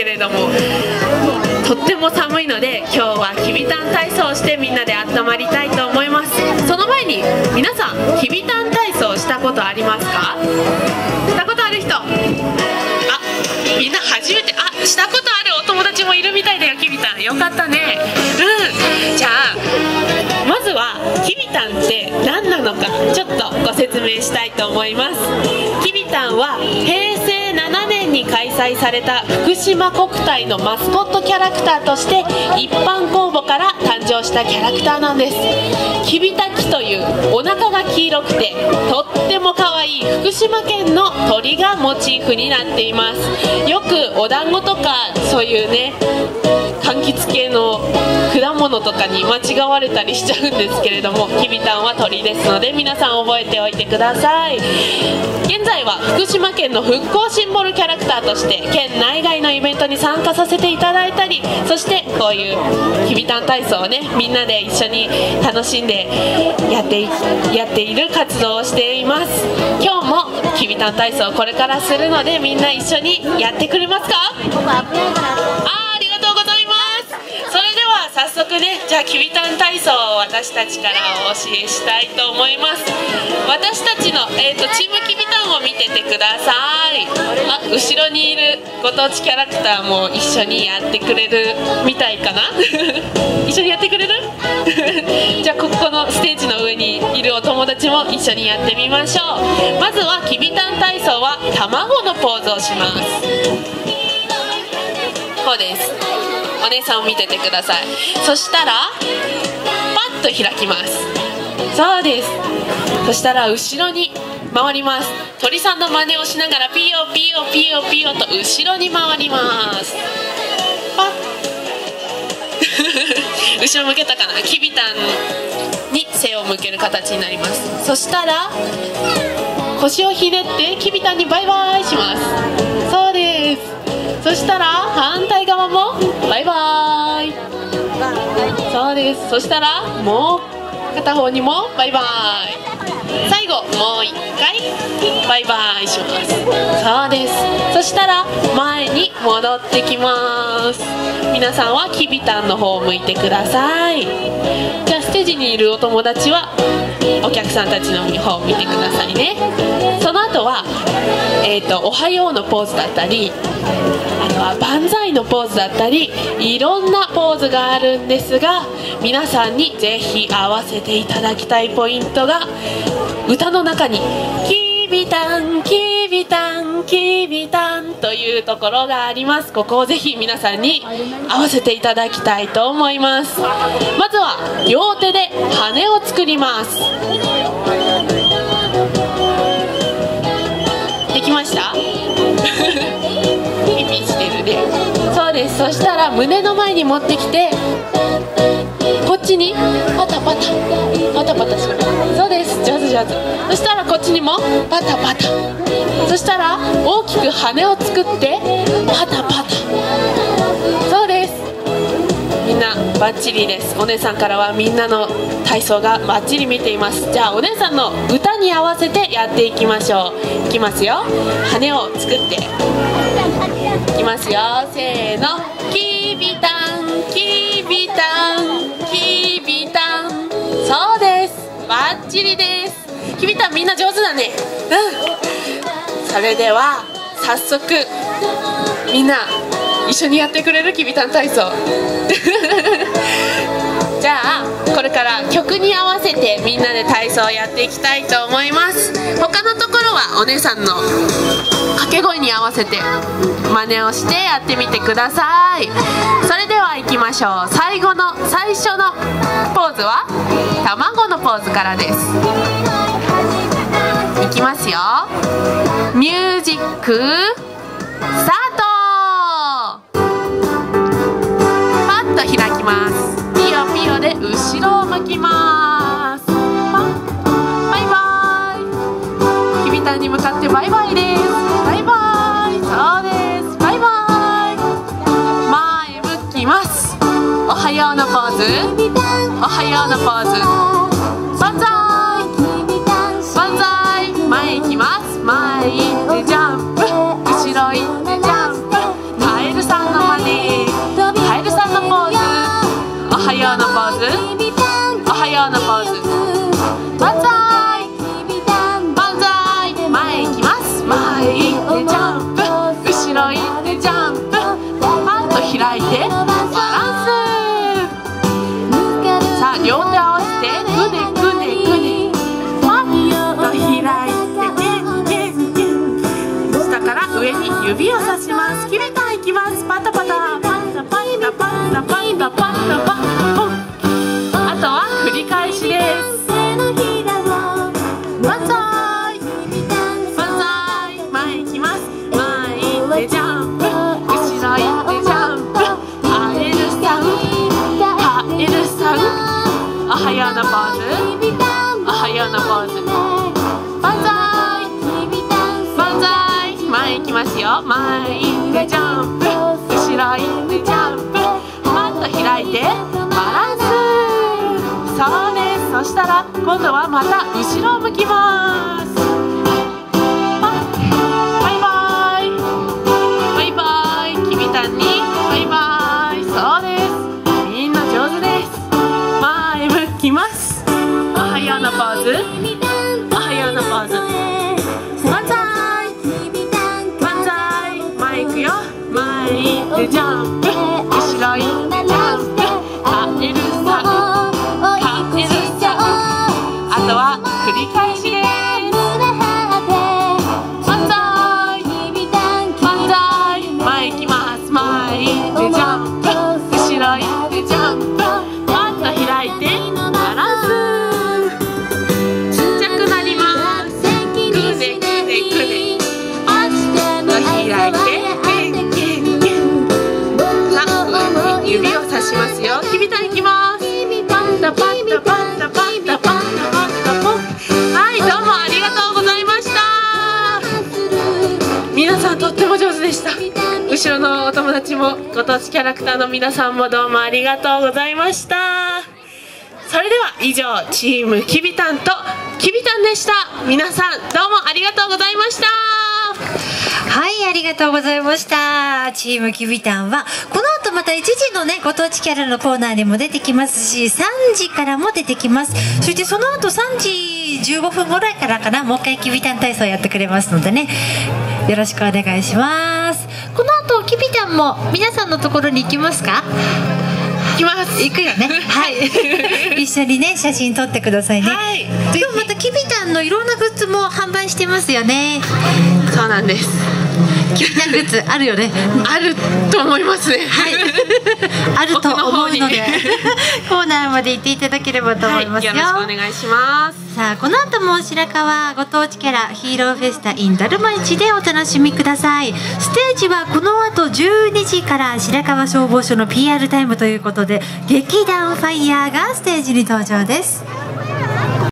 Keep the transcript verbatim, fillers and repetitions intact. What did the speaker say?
れども、とっても寒いので今日はきびたん体操をしてみんなで温まりたいと思います。その前に皆さん、きびたん体操したことありますか？したことある人？あ、みんな初めて。あ、したことあるお友達もいるみたいだよ。きびたんよかったね。うん、じゃあまずはきびたんって何なのかちょっとご説明したいと思います。きびたんはへいせいななねんに開催された福島国体のマスコットキャラクターとして一般公募から誕生したキャラクターなんです。きびたきというお腹が黄色くてとっても可愛い福島県の鳥がモチーフになっています。よくお団子とかそういうね柑橘系の果物とかに間違われたりしちゃうんですけれども、きびたんは鳥ですので皆さん覚えておいてください。現在は福島県の復興シンボルキャラクターとして県内外のイベントに参加させていただいたり、そしてこういうきびたん体操をねみんなで一緒に楽しんでやっていやっている活動をしています。今日もきびたん体操をこれからするのでみんな一緒にやってくれますか？あー、ありがとうございます。それでは早速ね、じゃあきびたん体操を私たちからお教えしたいと思います。私たちの、えーと、チームきびたんを見ててください。あ、後ろにいるご当地キャラクターも一緒にやってくれるみたいかな一緒にやってくれるじゃあここのステージの上にいるお友達も一緒にやってみましょう。まずはきびたん体操は卵のポーズをします。こうです。お姉さんを見ててください。そしたらパッと開きます。そうです。そしたら後ろに回ります。鳥さんの真似をしながらピヨピヨピヨピヨと後ろに回ります。パッ後ろ向けたかな。きびたんに背を向ける形になります。そしたら腰をひねってきびたんにバイバイします。そうです。そしたら反対側もバイバイ。そうです。そしたらもう片方にもバイバイ。最後もう一回バイバイします。そうです。そしたら前に戻ってきます。皆さんはきびたんの方を向いてください。じゃあステージにいるお友達はお客さんたちの方を見てくださいね。その後は、えーと、おはようのポーズだったり、あとは万歳のポーズだったり、いろんなポーズがあるんですが、皆さんにぜひ合わせていただきたいポイントが歌の中にきびたんきびたんきびたんというところがあります。ここをぜひ皆さんに合わせていただきたいと思います。まずは両手で羽を作ります。できましたピピしてるね。そうです。そしたら胸の前に持ってきてこっちにパタパタパタパタする。そうです。上手上手。そしたらこっちにもパタパタ。そしたら大きく羽を作ってパタパタ。そうです。みんなバッチリです。お姉さんからはみんなの体操がバッチリ見ています。じゃあお姉さんの歌に合わせてやっていきましょう。いきますよ。羽を作っていきますよ。せーの。きびたんきびたんきびたん。そうです。バッチリです。きびたんみんな上手だね。うん。それでは早速みんな一緒にやってくれる？きびたん体操じゃあこれから曲に合わせてみんなで体操をやっていきたいと思います。他のところはお姉さんの掛け声に合わせて真似をしてやってみてください。それでは行きましょう。最後の最初のポーズは卵のポーズからです。いきますよ。ミュージックスタート。パッと開きます。ピヨピヨで後ろを向きます。バイバイ。きびたんに向かってバイバイです。バイバイ。そうです。バイバイ。前向きます。おはようのポーズ。おはようのポーズ。万歳。万歳。前行きます。前行ってジャンプ。後ろ行ってジャンプ。カエルさんモノマネ。カエルさんのポーズ。おはようのポーズ。おはようのポーズ。万歳万歳。前行きます。前行ってジャンプ、後ろ行ってジャンプ、パッと開いてバランス。さあ両手合わせてぐねぐねぐね、パッと開いてゲンゲンゲン。下から上に指をさします。きびたんいきます。パタパタパタパタパタパタパタパタポン。あとは繰り返しです。万歳万歳。前行きます。前行ってジャンプ、後ろ行ってジャンプ。カエルさんカエルさん、おはようのポーズ。おはようのポーズ。万歳万歳。前行きますよ。前行ってジャンプ、後ろ行ってジャンプ、パッと開いてバランス。そうです。そしたら今度はまた後ろを向きます。バイバイバイバイ。きびたんにバイバイ。そうです。みんな上手です。前向きます。おはようのポーズ。おはようのポーズ。万歳万歳。前行くよ。前行ってジャンプ、後ろ行ってジャンプ。カエルさんカエルさん。あとは繰り返しです。万歳万歳。前行きます。前行ってジャンプ、後ろ行ってジャンプ、パッと開いてバランス。ちっちゃくなります。ぐねぐねぐね、パッと開いてゲンゲンゲン。さあ上に指をさしますよ。きびたんいきます。パッタパッタパッタパッタパッタパッタポン。はい、どうもありがとうございました。皆さんとっても上手でした。後ろのお友達もご当地キャラクターの皆さんもどうもありがとうございました。それでは以上、チームきびたんときびたんでした。皆さんどうもありがとうございました。 はい、ありがとうございました。チームきびたんはこの後またいちじのねご当地キャラのコーナーでも出てきますし、さんじからも出てきます。そしてその後さんじじゅうごふんぐらいからかな、もう一回きびたん体操やってくれますのでね、よろしくお願いします。この後きびたんも皆さんのところに行きますか？ 行きます。 行くよね。はい。一緒にね写真撮ってくださいね。はい。今日またきびたんのいろんなグッズも販売してますよね。 そうなんです。 きびたんグッズあるよね。 あると思いますね。 はい。あると思うのでコーナーまで行っていただければと思いますよ。 はい、よろしくお願いします。 さあこの後も白川ご当地キャラヒーローフェスタ in だるま市でお楽しみください。ステージはこの後じゅうにじから白川消防署の ピーアール タイムということで、劇団ファイヤーがステージに登場です。